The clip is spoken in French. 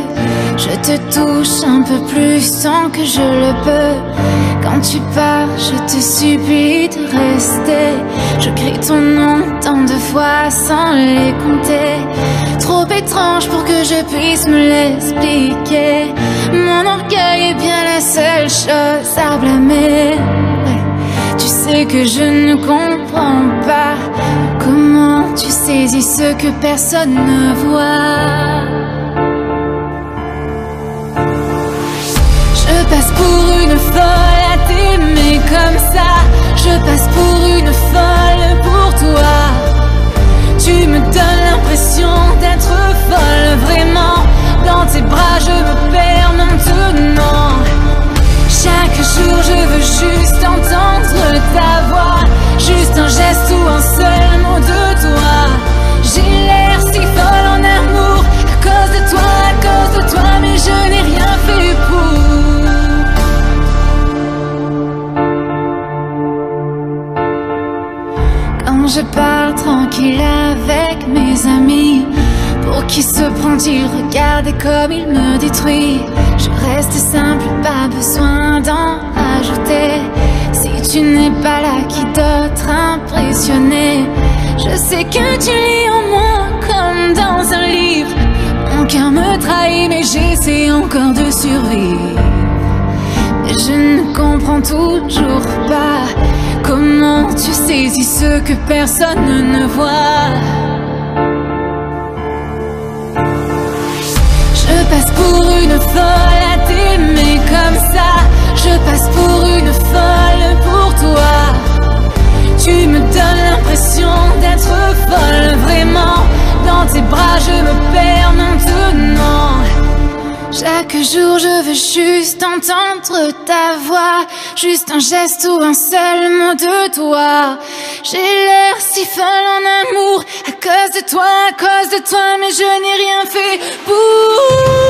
Je te touche un peu plus sans que je le peux. Quand tu pars, je te supplie de rester. Je crie ton nom tant de fois sans les compter. Trop étrange pour que je puisse me l'expliquer. Mon orgueil est bien la seule chose à blâmer. Ouais. Tu sais que je ne comprends pas comment tu saisis ce que personne ne voit. Je passe pour une folle à t'aimer comme ça. Je passe pour une folle pour toi. Tu me donnes l'impression d'être folle, vraiment. Dans tes bras je me perds maintenant. Chaque jour je veux juste entendre ta voix. Juste un geste ou un seul mot de toi. J'ai l'air si folle en amour à cause de toi, mais je n'ai rien fait pour. Quand je parle tranquille avec mes amis, pour qui se prend-il? Regardez comme il me détruit. Je reste simple, pas besoin d'en rajouter. Si tu n'es pas là, qui d'autre impressionner? Je sais que tu lis en moi comme dans un livre. Mon cœur me trahit, mais j'essaie encore de survivre. Mais je ne comprends toujours pas comment tu saisis ce que personne ne voit. Je passe pour une folle à t'aimer comme ça. Je passe pour une folle pour toi. Tu me donnes l'impression d'être folle, vraiment. Dans tes bras je me perds maintenant. Chaque jour je veux juste entendre ta voix. Juste un geste ou un seul mot de toi. J'ai l'air si folle en amour à cause de toi, mais je n'ai rien fait pour.